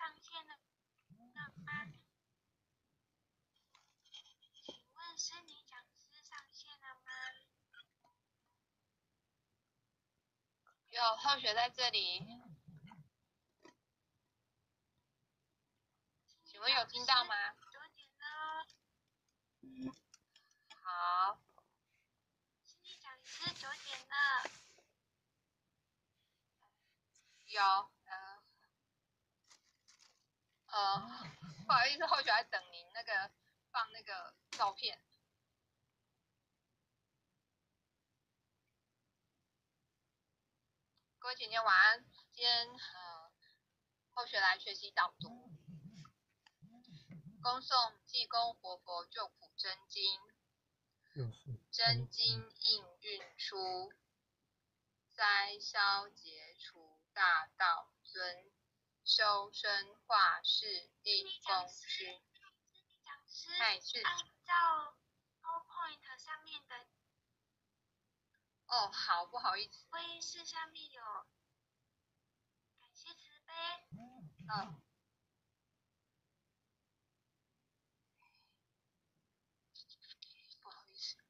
上线了吗？请问是你讲师上线了吗？ 有后学在这里，请问有听到吗？ 9点了。 好。 心理讲师9点了。 有，不好意思，后学在等您放那个照片。各位姐姐晚安，今天后学来学习导读。恭送济公活佛救苦真经，真经应运出，灾消解除大道尊，修身化世地公虚。 讲师是按照 PowerPoint 上面的。 哦，好，不好意思。 会议室下面有感谢慈悲。 不好意思。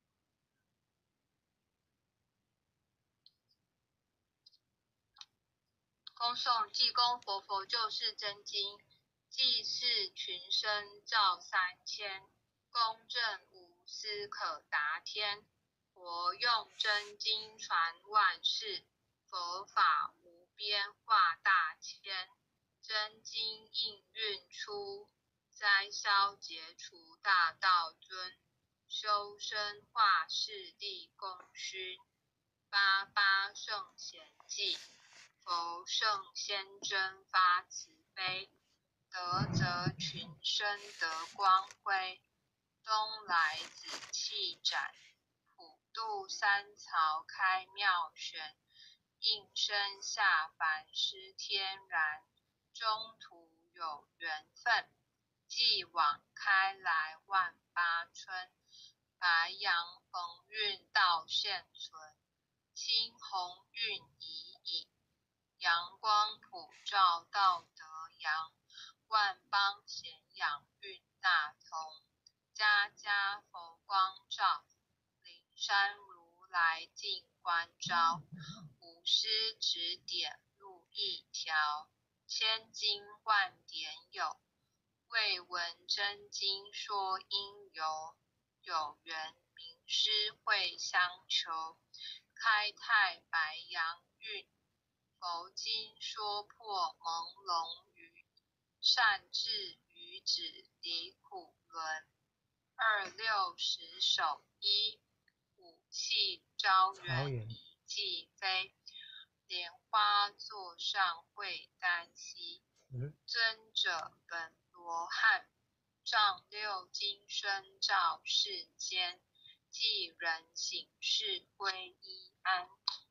恭送济公活佛救世真经，济世群生照3000，公正无私可达天。活用真经传万世，佛法无边化大千。真经应运出，灾消解除大道尊，修身化世地公虚。88圣贤记，佛圣先真发慈悲，德泽群生得光辉。东来紫气展，普渡三曹开妙玄。应身下凡施天然，中途有缘分，继往开来万八春。白杨逢运道现存，青红运已矣，阳光普照道德扬。万邦咸养运大同，家家佛光照，灵山如来尽关照。无师指点路一条，千经万典有，未闻真经说因由。有缘名师会相求，开泰白杨运。佛经说破朦胧语，善智愚子离苦轮。26时守一，武器招缘一骑飞。莲花座上会丹溪，尊者本罗汉。丈六金身照世间，济人醒世归依安。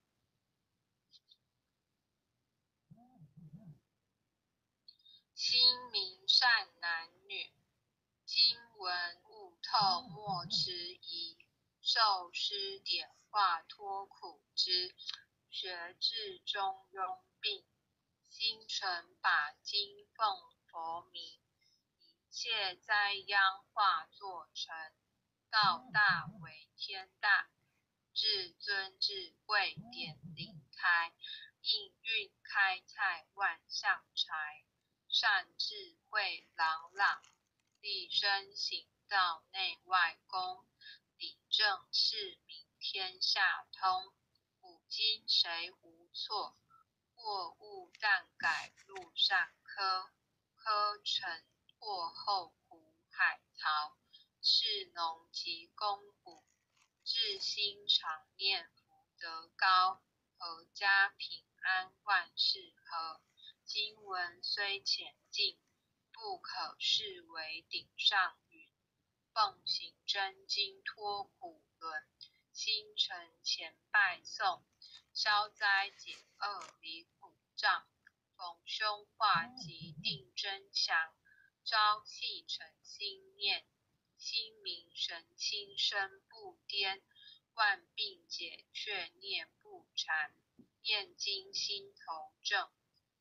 清明善男女，经文悟透莫迟疑。受师点化脱苦知，学至中庸病。心诚把经奉佛名，一切灾殃化作尘。道大为天大，至尊智慧点灵开。应运开泰万象柴，善智慧朗朗。立身行道内外公，理正是名天下通。古今谁无错，过误但改路上科。科成过后苦海淘，士农及公补，至心常念福德高。阖家平安万事和，经文虽浅近，不可视为顶上云。奉行真经脱苦轮，心诚前拜诵。消灾解厄离苦障，逢凶化吉定真强。朝夕诚心念，心明神清身不颠。万病解却念不缠，念经心头正，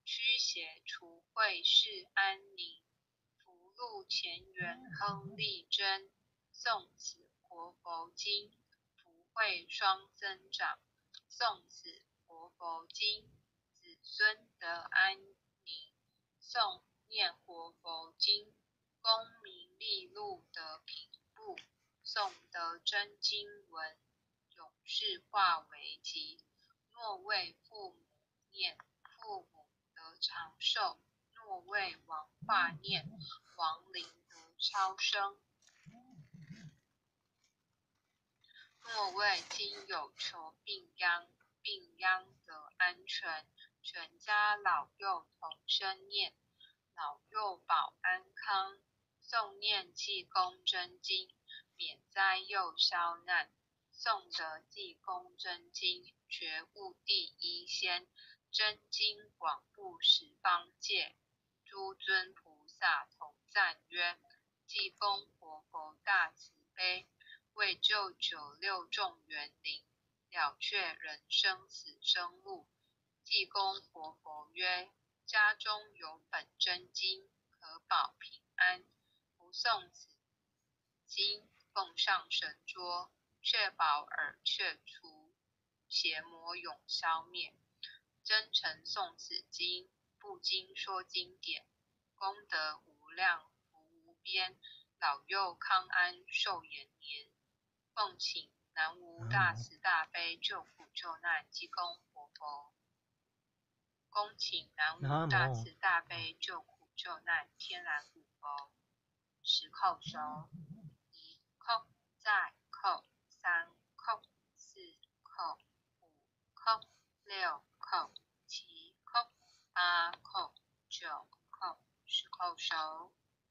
驱邪除秽世安宁。福禄前元亨利贞。诵此活佛经，福慧双增长。诵此活佛经，子孙得安宁。诵念活佛经，功名利禄得平步。诵得真经文，永世化为吉。若为父母念，父母得长寿；若为王化念，亡灵得超生。若为亲友求病殃，病殃得安全。全家老幼同声念，老幼保安康。诵念济公真经，免灾又消难。诵得济公真经，觉悟第一仙。真经广布十方界，诸尊菩萨同赞曰：济公活佛大慈悲，为救96众园灵，了却人生死生路。济公活佛曰：家中有本真经，可保平安。不诵此经，奉上神桌，确保耳却除，邪魔永消灭。真诚诵此经，不经说经典，功德无量福无边，老幼康安寿延年。奉请南无大慈大悲救苦救难济公活佛。恭请南无大慈大悲救苦救难天然古佛。10叩首，1叩，再叩，3叩，4叩，5叩，6叩，7叩，8叩，9叩，10叩首。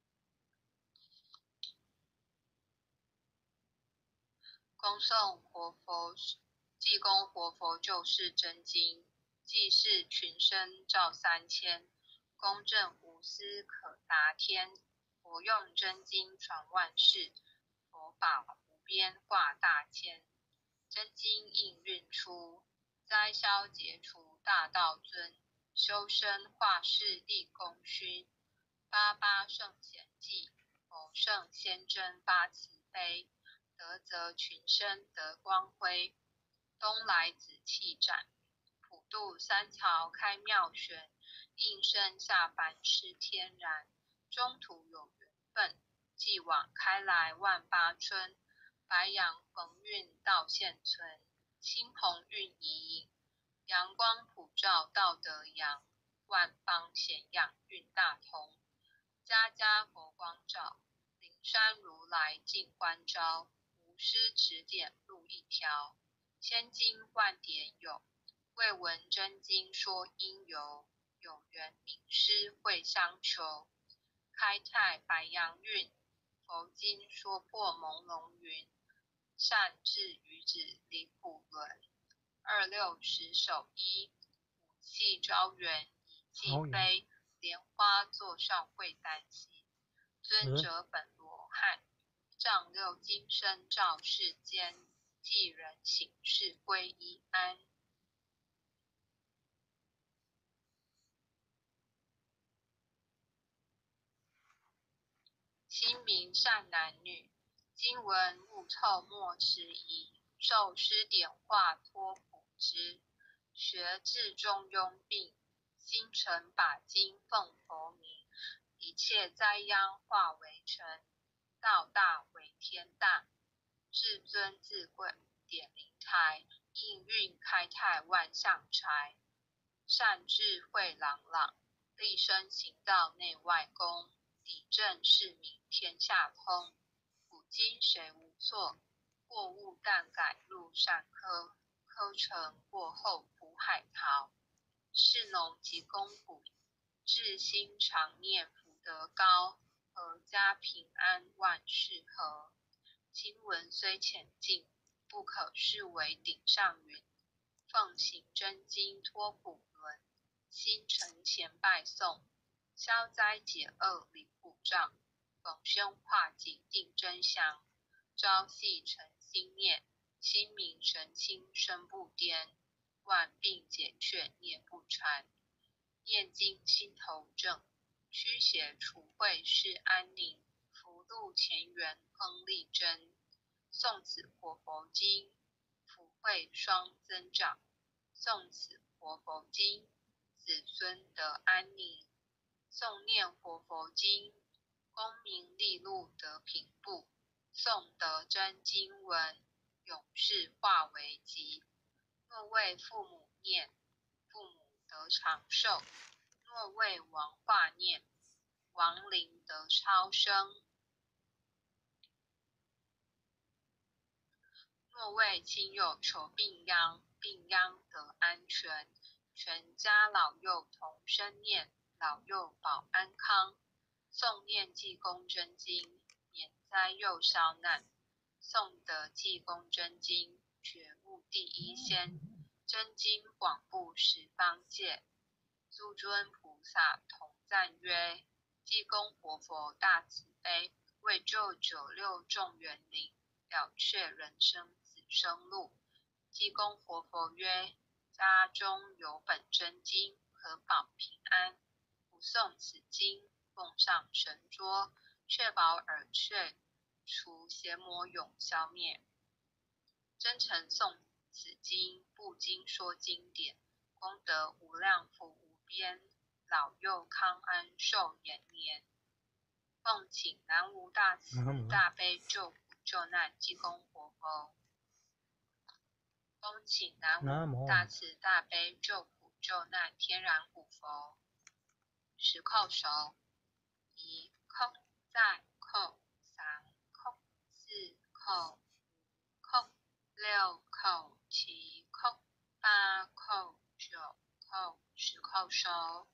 恭诵活佛济公活佛救世真经，济世群生照3000，公正无私可达天。佛用真经传万世，佛法无边化大千。真经应运出，灾消劫除大道尊。修身化世立功勋，88圣贤记，佛圣先真发慈悲。德泽群生得光辉，东来紫气展，普渡三曹开妙玄。应身下凡是天然，中途有缘分，继往开来万八春。白杨逢运道现存，青红运已隐，阳光普照道德扬。万方显养运大同，家家佛光照，灵山如来尽关照。无师指点路一条，千经万典有，未闻真经说因由。有缘名师会相求，开泰白杨运，佛经说破朦胧云。善智愚子离苦轮，26时守一，武器招缘以既飞。莲花座上会担心，尊者本罗汉。丈六金身照世间，济人醒世归一安。亲民善男女，今闻勿凑莫迟疑。受师点化托普之，学至中庸病。心诚把经奉佛名，一切灾殃化为尘。道大为天大，至尊自贵点灵台。应运开泰万象柴，善智慧朗朗，立身行道内外功。理正市民天下通，古今谁无错？过误但改入善科，科成过后福海淘。士农及公补，至心常念福德高。阖家平安万事和，经文虽浅近，不可视为顶上云。奉行真经托普轮，心诚虔拜诵。消灾解厄离苦障，逢凶化吉定真祥。朝夕诚心念，心明神清身不颠。万病解却念不传， 念经心头正，驱邪除秽是安宁，福禄前缘亨利贞。诵此活佛经，福慧双增长。诵此活佛经，子孙得安宁。诵念活佛经，功名利禄得平步。诵得真经文，永世化为吉。若为父母念，父母得长寿；若为王化念，亡灵得超生；若为亲友求病殃，病殃得安全。全家老幼同声念，老幼保安康。诵念济公真经，免灾又消难。诵得济公真经，觉悟第一仙。真经广布十方界，诸尊菩萨同赞曰：济公活佛大慈悲，为救九六众园灵，了却人生死生路。济公活佛曰：家中有本真经，可保平安。不诵此经，奉上神桌，确保耳雀除邪魔永消灭。真诚诵此经，布经说经典，功德无量福无边，老幼康安寿延年。奉请南无大慈大悲救苦救难济公活佛。恭请南无大慈大悲救苦救难天然古佛。十叩首：一叩，再叩，三叩，四叩，五叩，六叩，七叩，八叩，九叩，十叩首。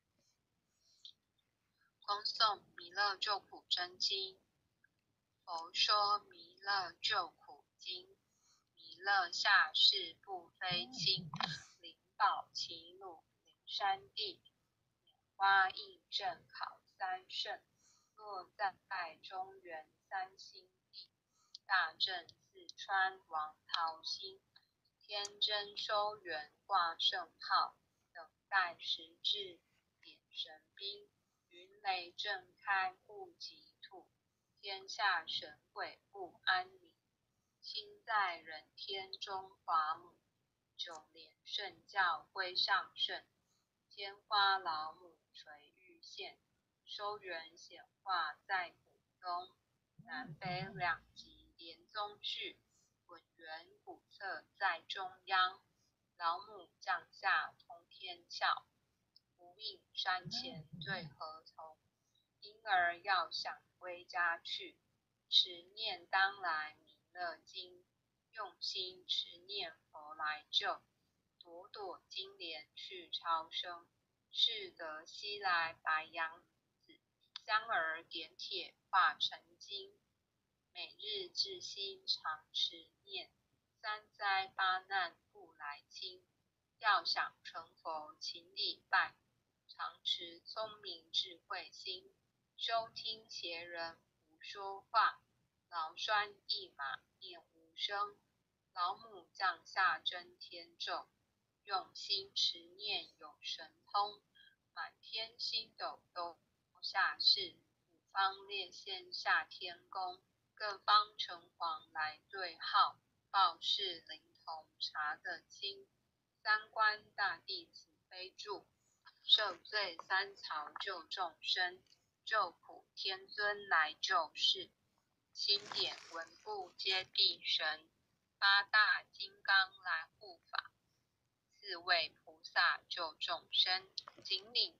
恭诵弥勒救苦真经。佛说弥勒救苦经，弥勒下世不非轻，灵宝齐鲁灵山地，拈花印正考三圣，落在中原三星地，大正四川王桃心，天真收元挂圣号，等待时至点神兵，云雷震开户籍土，天下神鬼不安宁。亲在人天中华母，九连圣教归上圣，天花老母垂玉线，收元显化在古东，南北两极连宗序，滚圆古册在中央，老母降下通天窍，无影山前对河童，婴儿要想归家去，持念当来弥勒经，用心持念佛来救，朵朵金莲去超生，是得西来白羊子，香儿点铁化成金，每日至心常持念，三灾八难不来侵，要想成佛请礼拜，常持聪明智慧心，收听邪人胡说话，劳栓一马念无声，老母降下真天咒，用心持念有神通，满天星斗都下世，五方列仙下天宫，各方城隍来对号，报事灵童查得清，三官大帝慈悲助，受罪三曹救众生，救苦天尊来救世，钦点文部皆必神，八大金刚来护法，四位菩萨救众生，仅领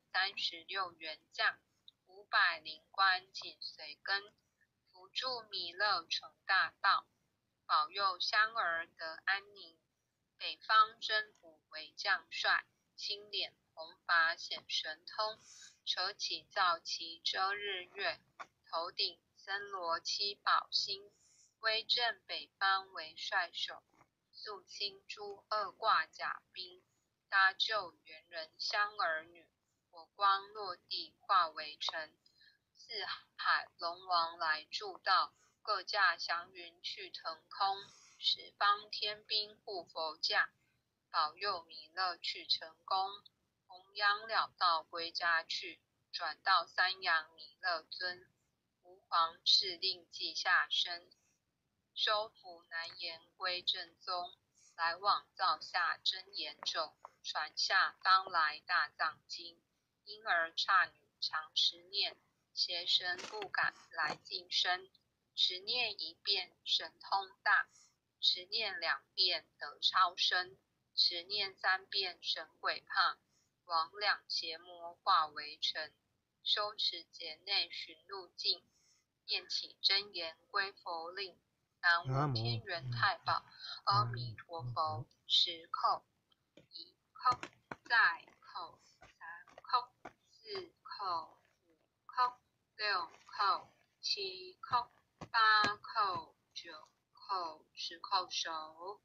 36员将，500灵官紧随跟，扶助弥勒成大道，保佑香儿得安宁。北方真武为将帅，青脸红发显神通，扯起皂旗遮日月，头顶森罗七宝星，威震北方为帅首，肃清诸恶挂甲兵，搭救猿人香儿女，火光落地化为尘，四海龙王来助道，各驾祥云去腾空，十方天兵护佛驾，保佑弥勒去成功，弘央了道归家去，转到三阳弥勒尊。吾皇敕令记下生，收服南延归正宗。来往造下真言咒，传下当来大藏经。婴儿刹女常持念，邪神不敢来近身。持念一遍神通大，持念2遍得超生，持念3遍神鬼怕。王两邪魔化为尘，修持劫内寻路径。念起真言归佛令，南无天元太保阿弥陀佛。10叩，1叩，再叩，3叩，4叩，5叩，6叩，7叩，8叩，9叩，10叩首。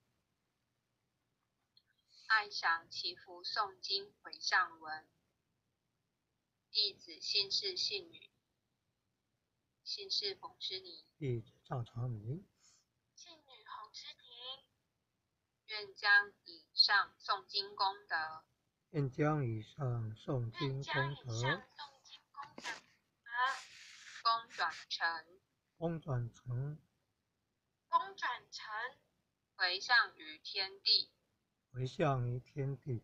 爱详祈福诵经回向文。弟子姓氏姓女，姓氏冯之妮， 弟子赵长明， 姓女洪之婷， 愿将以上诵经功德， 愿将以上诵经功德功转成回向于天地， 回向于天地，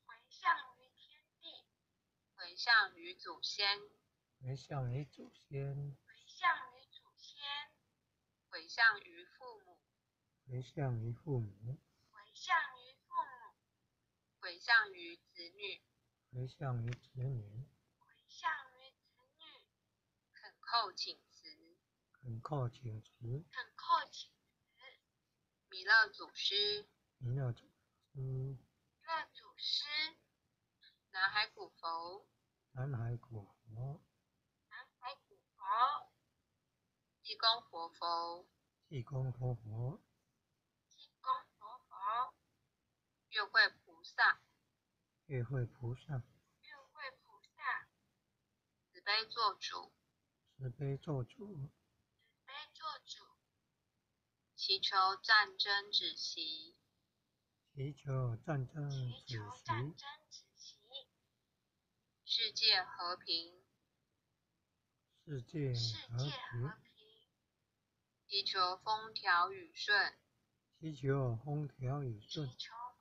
回向于祖先， 回向于祖先， 回向于父母， 回向于父母， 回向于子女， 回向于子女， 恳叩请辞。 恳叩请辞。 弥勒祖师， 弥勒祖师， 南海古佛， 南海古佛， 济公活佛， 济公活佛， 月会菩萨， 月会菩萨， 慈悲做主， 慈悲做主， 祈求战争止息， 祈求战争止息， 世界和平， 世界和平， 祈求风调雨顺， 祈求风调雨顺，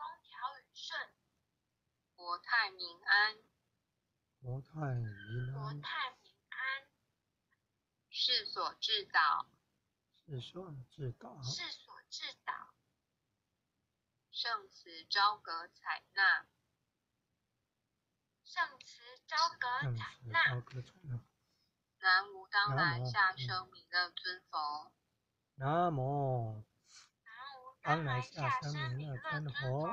国泰民安， 国泰民安， 世所至导， 世所至导， 圣慈昭阁采纳， 圣慈昭阁采纳。 南无当来下生弥勒尊佛， 南无当来下生弥勒尊佛，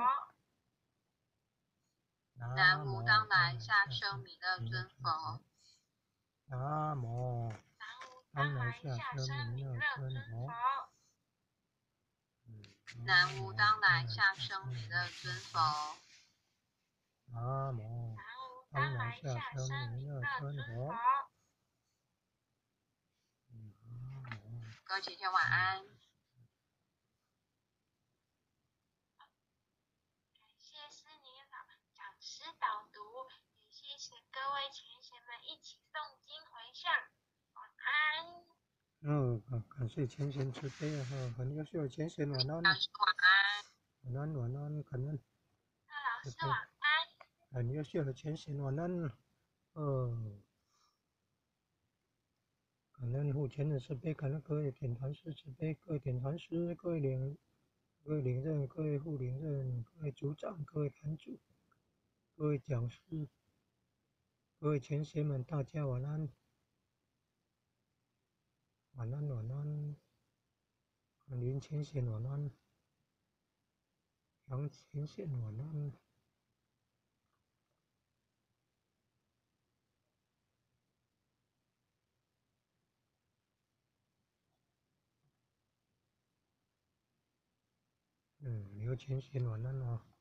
南无当来下生弥勒尊佛， 南无当来下生弥勒尊佛， 南无当来下生弥勒尊佛， 南无当来下生弥勒尊佛。 各位姐姐晚安。 感谢师年老讲师导读，也谢谢各位前贤们一起诵经回向。晚安。 感谢前贤慈悲很优秀的前贤，晚安。 老师晚安。 晚安，晚安，感恩。 老师晚安。 很优秀的前贤，晚安。感恩护前的慈悲，感恩各位点传师慈悲，各位点传师，各位领任，各位副领任，各位组长，各位坛主，各位讲师，各位前贤们，大家晚安。晚安，晚安。林前贤晚安，杨前贤晚安。刘前贤晚安。